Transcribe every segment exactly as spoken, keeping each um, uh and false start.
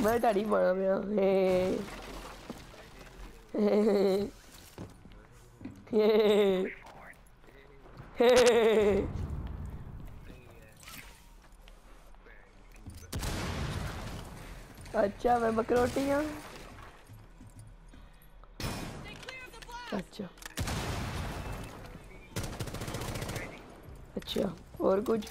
मैं टाड़ी बना मैं हे हे हे हे अच्छा मैं बकरोटी हूँ। अच्छा अच्छा और कुछ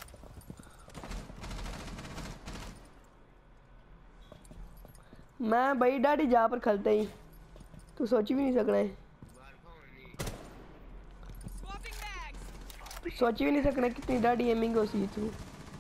मैं भाई डाडी जा पर खलते ही तू सोच भी नहीं सकना है सोच भी नहीं सकना कितनी डाडी एमिंग हो सी तू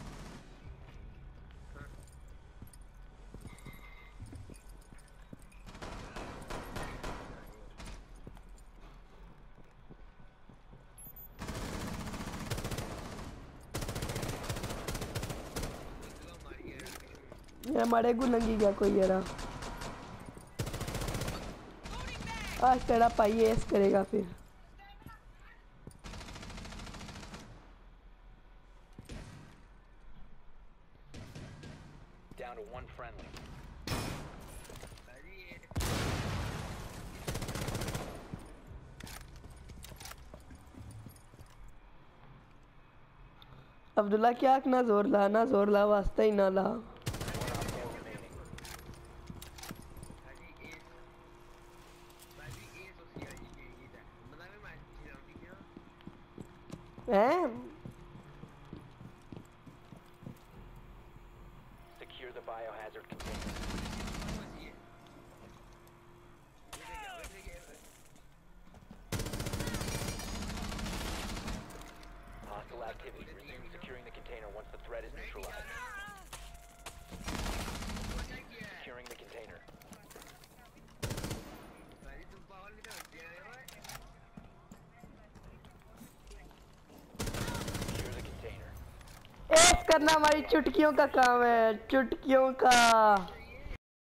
ये हमारे को लंगी गया कोई यार आज तेरा पाई ऐस करेगा फिर down to one friendly. Abdullah क्या ना जोर ला ना जोर ला वास्ता ही ना ला हैं Secure the biohazard container. Hostile activity. Resume securing the container once the threat is neutralized. Securing the container. Secure the container. ऐस करना हमारी चुटकियों का काम है चुटकियों का